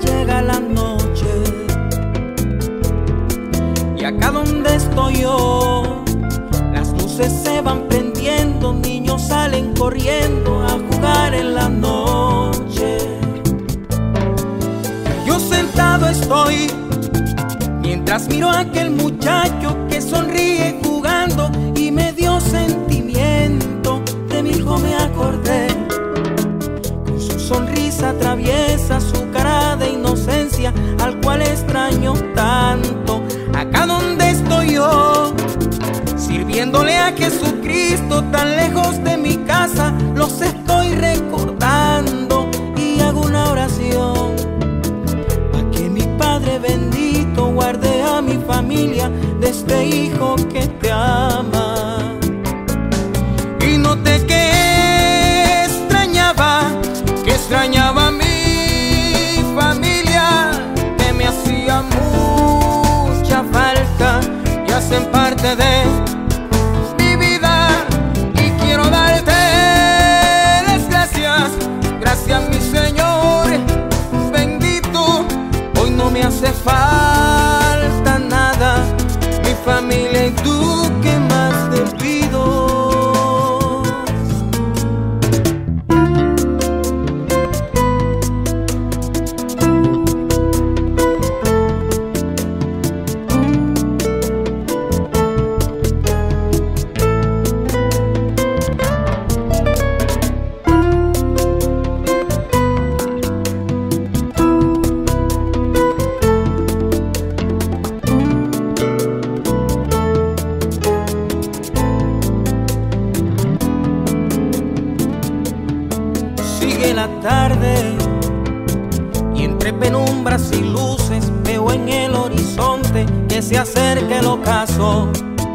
llega la noche y acá donde estoy yo, las luces se van prendiendo, niños salen corriendo a jugar en la noche. Yo sentado estoy mientras miro a aquel muchacho que sonríe jugando y me dio sentimiento. De mi hijo me acordé, con su sonrisa traviesa, su cara de inocencia, al cual extraño tanto. Acá donde estoy yo, sirviéndole a Jesucristo, tan lejos de mi casa, los estoy recordando y hago una oración para que mi Padre bendito guarde a mi familia de este hijo que te ama. Y noté que extrañaba a mi familia, que me hacía mucha falta y hacen parte de mi vida. Y quiero darte las gracias, gracias mi Señor bendito. Hoy no me hace falta nada, mi familia y tú, ¿qué más te pido? Sigue la tarde y entre penumbras y luces veo en el horizonte que se acerca el ocaso.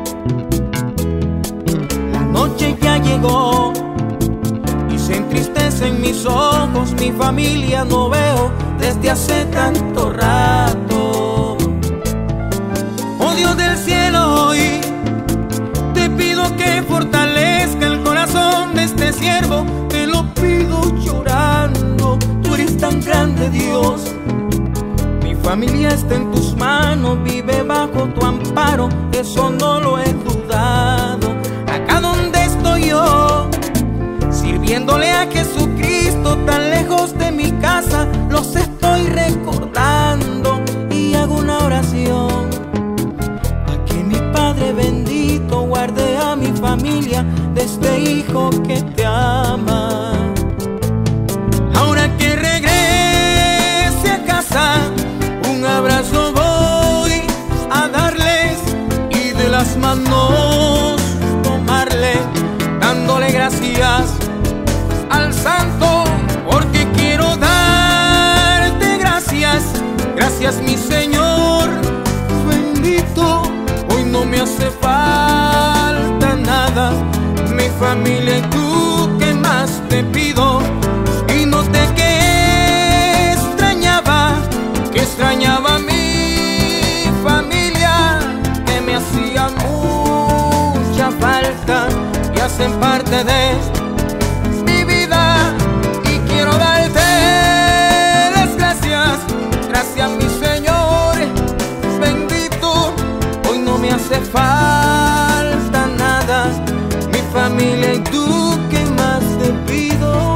La noche ya llegó y se entristecen mis ojos, mi familia no veo desde hace tanto rato. Oh Dios del cielo, hoy te pido que fortalezca el corazón de este siervo, te lo pido llorando. Tú eres tan grande, Dios, mi familia está en tus manos, vive bajo tu amparo, eso no lo he dudado. Acá donde estoy yo, sirviéndole a Jesucristo, tan lejos de mi casa, los estoy recordando y hago una oración para que mi Padre bendito guarde a mi familia de este hijo que te ama. Ahora que regrese a casa, un abrazo voy a darles y de las manos tomarle, dándole gracias al Santo, porque quiero darte gracias, gracias mi Señor bendito. Hoy no me hace falta nada, mi familia y tú, ¿qué más te pido? Y noté que extrañaba a mi familia, que me hacía mucha falta y hacen parte de mi vida. Y quiero darte las gracias, gracias mi Señor bendito. Hoy no me hace falta nada, mi familia y tú, ¿qué más te pido?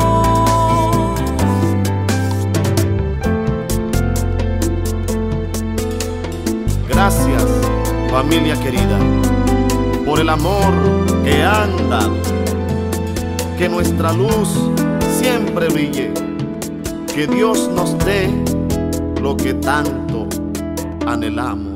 Gracias, familia querida, por el amor que han dado. Que nuestra luz siempre brille, que Dios nos dé lo que tanto anhelamos.